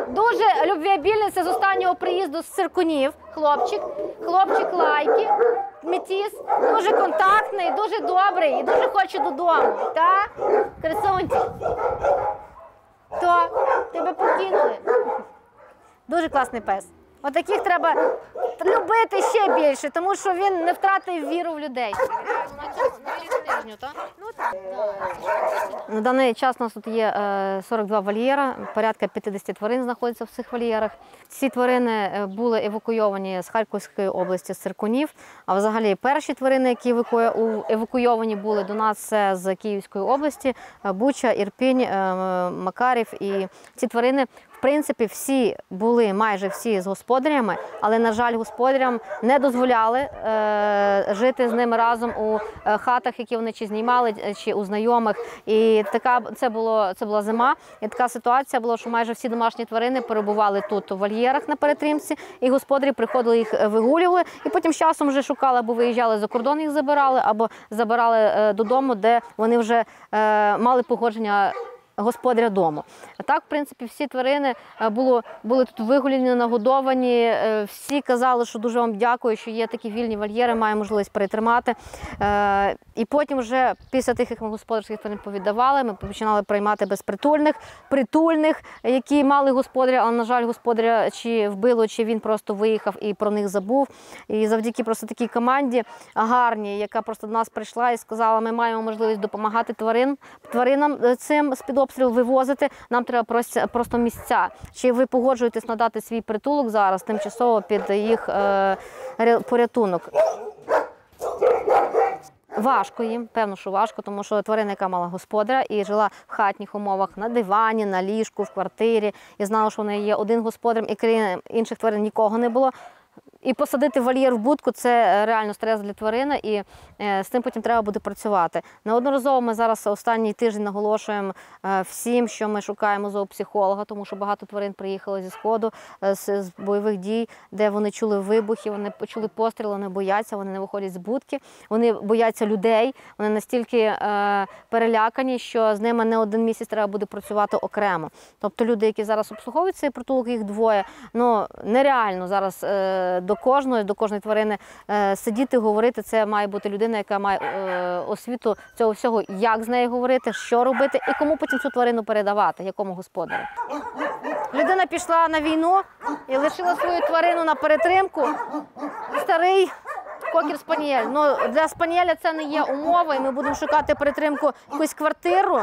Дуже любвеобільний, це з останнього приїзду з Циркунів, хлопчик лайки, метіс, дуже контактний, дуже добрий і дуже хоче додому. Так? Красунчик. То, тебе покинули. Дуже класний пес. Отаких треба любити ще більше, тому що він не втратив віру в людей. На даний час у нас тут є 42 вольєра, порядка 50 тварин знаходяться в цих вольєрах. Ці тварини були евакуйовані з Харківської області, з Циркунів, а взагалі перші тварини, які евакуйовані були до нас, це з Київської області, Буча, Ірпінь, Макарів. І ці тварини, в принципі, всі були, майже всі з господарями, але, на жаль, господарям не дозволяли жити з ними разом у хатах, які вони чи знімали, чи у знайомих. І це була зима, і така ситуація була, що майже всі домашні тварини перебували тут у вольєрах на перетримці, і господарі приходили, їх вигулювали, і потім з часом вже шукали, або виїжджали за кордон, їх забирали, або забирали додому, де вони вже мали погодження господаря дому. А так, в принципі, всі тварини були тут вигуляні, нагодовані. Всі казали, що дуже вам дякую, що є такі вільні вольєри, маю можливість перетримати. І потім вже після тих, як ми господарських тварин повіддавали, ми починали приймати безпритульних, притульних, які мали господаря, але, на жаль, господаря чи вбило, чи він просто виїхав і про них забув. І завдяки просто такій команді гарній, яка просто до нас прийшла і сказала, ми маємо можливість допомагати тваринам цим з-під обстрілу вивозити, нам треба просто місця. Чи ви погоджуєтесь надати свій притулок зараз тимчасово під їх порятунок? Важко їм, певно, що важко, тому що тварина, яка мала господаря і жила в хатніх умовах, на дивані, на ліжку, в квартирі, і знала, що в неї є один господар, і крім інших тварин нікого не було. І посадити вольєр в будку – це реально стрес для тварини, і з цим потім треба буде працювати. Неодноразово ми зараз останній тиждень наголошуємо всім, що ми шукаємо зоопсихолога, тому що багато тварин приїхало зі Сходу, з бойових дій, де вони чули вибухи, вони почули постріли, вони бояться, вони не виходять з будки, вони бояться людей, вони настільки перелякані, що з ними не один місяць треба буде працювати окремо. Тобто люди, які зараз обслуговують цей притулок, їх двоє, нереально зараз до кожної тварини сидіти, говорити. Це має бути людина, яка має освіту цього всього, як з нею говорити, що робити і кому потім цю тварину передавати, якому господарю. Людина пішла на війну і лишила свою тварину на перетримку. Старий кокер-спанієль. Для спанієля це не є умова, і ми будемо шукати перетримку якусь квартиру.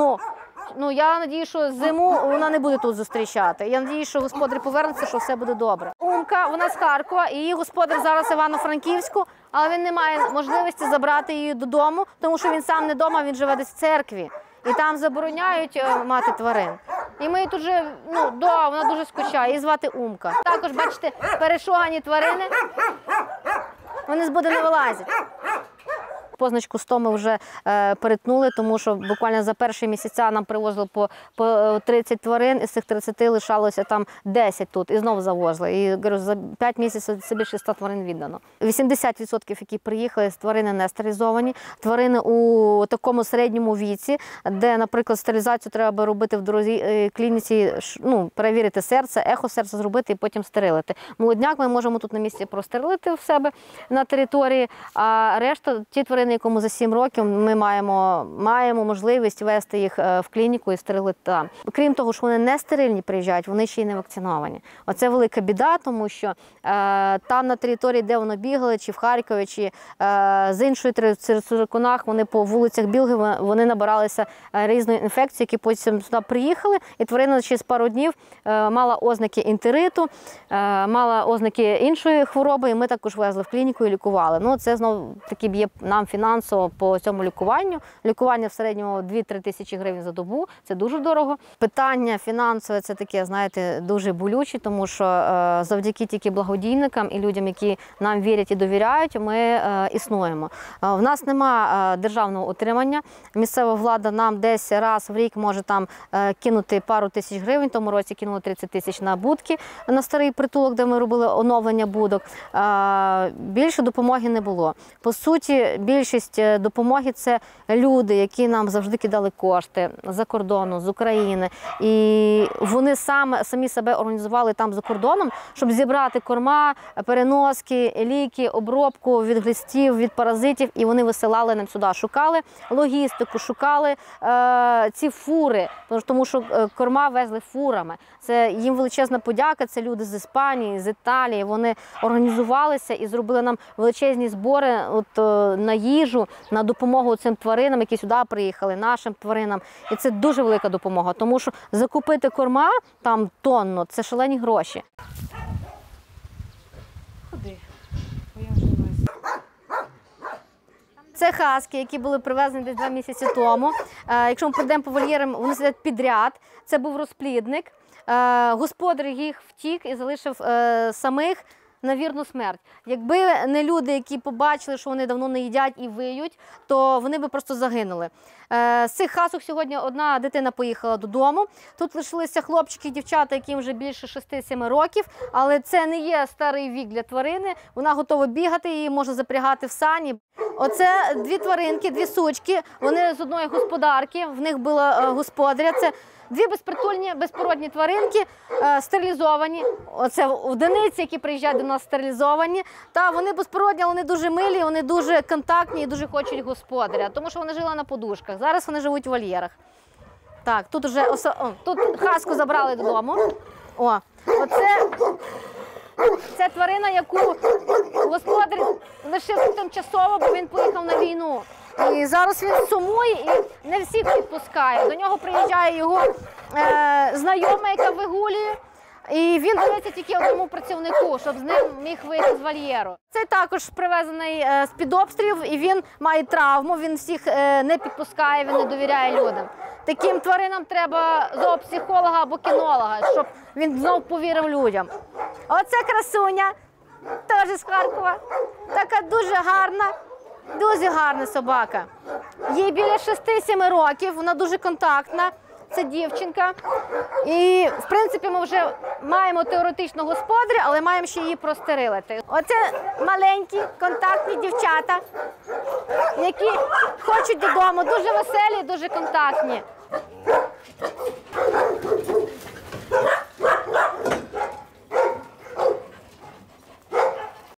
Я сподіваюся, що зиму вона не буде тут зустрічати. Я сподіваюся, що господар повернеться, що все буде добре. Умка, вона з Харкова, і її господар зараз в Івано-Франківську, але він не має можливості забрати її додому, тому що він сам не вдома, він живе десь в церкві. І там забороняють мати тварин. І ми тут вже, вона дуже скучає, її звати Умка. Також, бачите, перешугані тварини, вони з буди не вилазять. Позначку 100 ми вже перетнули, тому що буквально за перші місяця нам привозили по 30 тварин, із цих 30 лишалося там 10 тут, і знову завозили. І говорю, за 5 місяців це більше 100 тварин віддано. 80%, які приїхали, тварини не стерилізовані, тварини у такому середньому віці, де, наприклад, стерилізацію треба робити в дорогій клініці, перевірити серце, ехо серця зробити і потім стерилити. Молодняк ми можемо тут на місці простерилити в себе на території, а решта, ті тварини, якому за 7 років, ми маємо можливість вести їх в клініку і стерилити там. Крім того, що вони не стерильні приїжджають, вони ще й не вакциновані. Оце велика біда, тому що там на території, де вони бігали, чи в Харкові, чи з іншої Циркунах, вони по вулицях бігали, вони набиралися різної інфекції, які потім сюди приїхали, і тварина через пару днів мала ознаки ентериту, мала ознаки іншої хвороби, і ми також везли в клініку і лікували. Це знову таки б'є нам фінансово по цьому лікуванню. Лікування в середньому 2-3 тисячі гривень за добу, це дуже дорого. Питання фінансове – це таке, знаєте, дуже болюче, тому що завдяки тільки благодійникам і людям, які нам вірять і довіряють, ми існуємо. В нас нема державного утримання. Місцева влада нам десь раз в рік може там кинути пару тисяч гривень. В тому році кинули 30 тисяч на будки, на старий притулок, де ми робили оновлення будок. Більше допомоги не було. По суті, більшість допомоги – це люди, які нам завжди кидали кошти за кордону, з України. І вони самі себе організували там за кордоном, щоб зібрати корма, переноски, ліки, обробку від глистів, від паразитів. І вони висилали нам сюди. Шукали логістику, шукали ці фури, тому що корма везли фурами. Це їм величезна подяка, це люди з Іспанії, з Італії. Вони організувалися і зробили нам величезні збори на їжу, на допомогу цим тваринам, які сюди приїхали, нашим тваринам. І це дуже велика допомога, тому що закупити корма там тонну – це шалені гроші. Ходи. Це хаски, які були привезені десь 2 місяці тому. Якщо ми прийдемо по вольєрам, вони сидять підряд. Це був розплідник. Господар їх втік і залишив самих на вірну смерть. Якби не люди, які побачили, що вони давно не їдять і виють, то вони би просто загинули. З цих хасок сьогодні одна дитина поїхала додому. Тут лишилися хлопчики і дівчата, яким вже більше 6-7 років, але це не є старий вік для тварини. Вона готова бігати, її можна запрягати в сані. Оце 2 тваринки, 2 сучки, вони з одної господарки, в них була господаря. Це 2 безпритульні, безпородні тваринки, стерилізовані. Оце одиниці, які приїжджають до нас, стерилізовані. Та вони безпородні, але вони дуже милі, вони дуже контактні і дуже хочуть господаря, тому що вони жили на подушках. Зараз вони живуть у вольєрах. Так, тут вже тут хаску забрали додому. Це тварина, яку господар лишив тимчасово, бо він поїхав на війну. І зараз він сумує і не всіх підпускає. До нього приїжджає його знайома, яка вигулює. І він дивиться тільки одному працівнику, щоб з ним міг вийти з вольєру. Це також привезений з-під обстрілів, і він має травму, він всіх не підпускає, він не довіряє людям. Таким тваринам треба зоопсихолога або кінолога, щоб він знов повірив людям. Оце красуня, теж з Харкова, така дуже гарна собака. Їй біля 6-7 років, вона дуже контактна. Це дівчинка. І, в принципі, ми вже маємо теоретично господаря, але маємо ще її простерилити. Оце маленькі, контактні дівчата, які хочуть додому. Дуже веселі, дуже контактні.